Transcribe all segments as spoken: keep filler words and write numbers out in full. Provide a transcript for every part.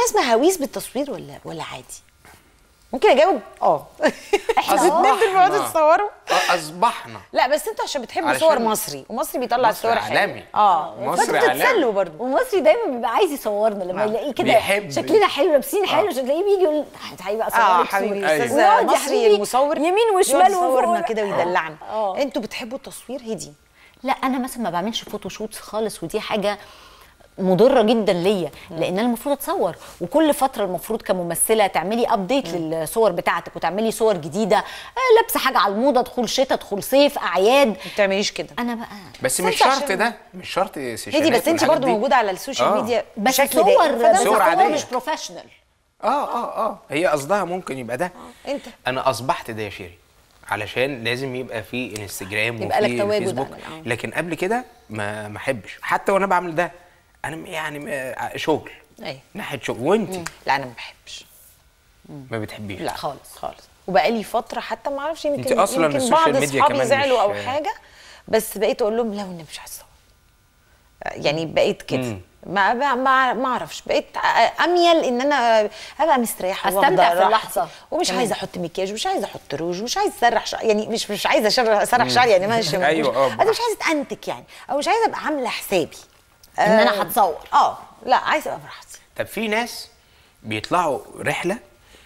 ناس مهاويس بالتصوير ولا ولا عادي؟ ممكن اجاوب اه احنا الاثنين دول بيقعدوا يتصوروا. اصبحنا. لا بس انتوا عشان بتحبوا صور مصري، ومصري بيطلع صور عالمي. اه مصري عالمي، بتتسلوا برضه. ومصري دايما بيبقى عايز يصورنا لما يلاقيه كده شكلنا حلو لابسين حلو، تلاقيه بيجي يقول هيبقى صورك اه حبيبي استاذ أيوة. مصري المصور يمين وشمال يصورنا كده ويدلعنا. انتوا بتحبوا التصوير هدي؟ لا انا مثلا ما بعملش فوتوشوت خالص، ودي حاجه مضره جدا ليا، لان انا المفروض اتصور، وكل فتره المفروض كممثله تعملي ابديت للصور بتاعتك وتعملي صور جديده، آه لابسه حاجه على الموضه، دخول شتاء دخول صيف اعياد. ما بتعمليش كده. انا بقى بس مش شرط ده، مش شرط سيشنات هدي، بس انت برضه موجوده على السوشيال آه. ميديا بس بشكل صور صور عاديه مش بروفيشنال. اه اه اه هي قصدها ممكن يبقى ده. آه. انت انا اصبحت ده يا شيري علشان لازم يبقى في انستجرام يبقى لك وفي تواجد فيسبوك، لكن قبل كده ما ما احبش. حتى وانا بعمل ده انا يعني شغل ايوه ناحيه شغل. وانت؟ لا انا ما بحبش. ما بتحبيش؟ لا خالص خالص. وبقالي فتره حتى ما اعرفش، يمكن انت اصلا يمكن السوشيال بعض ميديا اصحابي كمان زعلوا او مش... حاجه، بس بقيت اقول لهم لا والنبي مش عايزه اصور. يعني بقيت كده ما ما ما اعرفش، بقيت اميل ان انا ابقى مستريحه استمتع في اللحظه، ومش كمان. عايزه احط مكياج، ومش عايزه احط روج، ومش عايزه اسرح شعر، يعني مش مش عايزه اسرح شعري، يعني ماشي ايوه انا مش عايزه اتنتك يعني، او مش عايزه ابقى عامله حسابي ان آه انا هتصور. اه لا عايزه ابقى براحتي. طب في ناس بيطلعوا رحله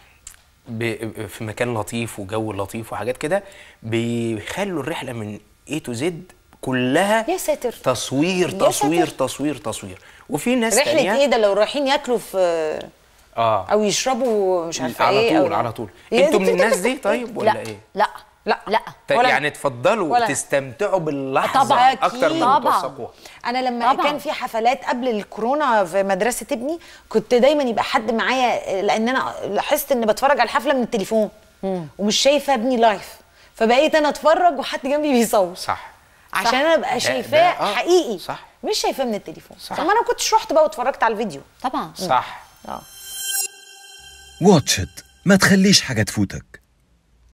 في مكان لطيف وجو لطيف وحاجات كده، بيخلوا الرحله من اي تو زد كلها يا ساتر تصوير تصوير ساتر. تصوير تصوير. وفي ناس رحله تانية ايه ده لو رايحين ياكلوا في اه او يشربوا مش عارفه على ايه طول على طول. انتوا من الناس دي طيب ولا لا ايه؟ لا لا لا يعني تفضلوا تستمتعوا باللحظه طبعا اكتر من توثقوها. انا لما طبعا. كان في حفلات قبل الكورونا في مدرسه ابني، كنت دايما يبقى حد معايا، لان انا لاحظت ان بتفرج على الحفله من التليفون مم. ومش شايفه ابني لايف، فبقيت انا اتفرج وحد جنبي بيصور صح عشان انا ابقى شايفاه آه. حقيقي صح. مش شايفاه من التليفون. صح. طب ما انا ما كنتش رحت بقى واتفرجت على الفيديو. طبعا صح. اه واتش إت، ما تخليش حاجه تفوتك.